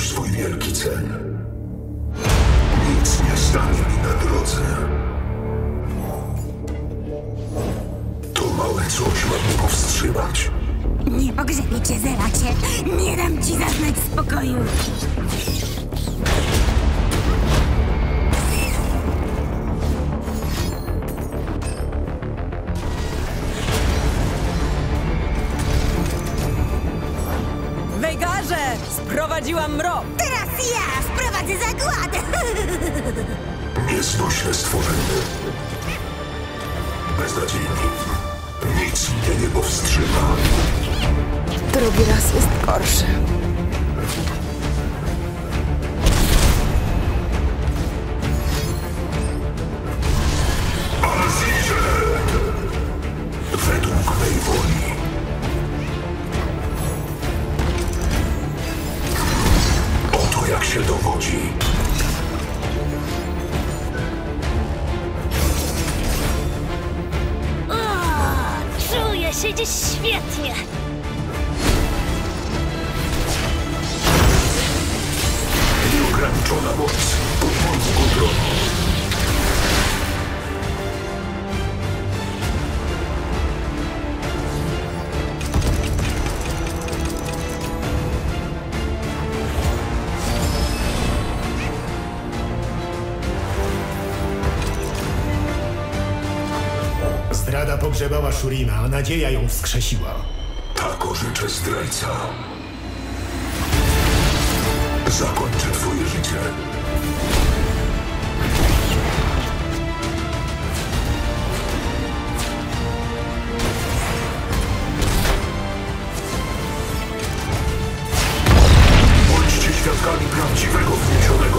już swój wielki cel. Nic nie stanie mi na drodze. To małe coś ma mnie powstrzymać. Nie pogrzebie cię, Zeracie. Nie dam ci zaznać spokoju. Wejgarze! Sprowadziłam mrok! Teraz ja sprowadzę zagładę. Nieznośne stworzenie. Beznadziejni. Nic mnie nie powstrzyma. Drugi raz jest gorszy. Azirze! Według mej woli. Oto jak się dowodzi. Czuję się dziś świetnie. Nieograniczona moc pod moją kontrolą. Zdrada pogrzebała Shurima, a nadzieja ją wskrzesiła. Tak orzecze zdrajca. Zakończę twoje życie. Bądźcie świadkami prawdziwego wniesionego.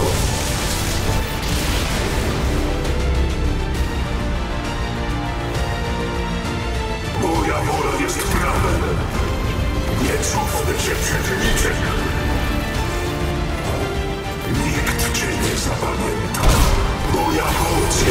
Moja wola jest prawem. Nie cofnę się przed niczym. Nikt cię nie zapamięta. Moja moc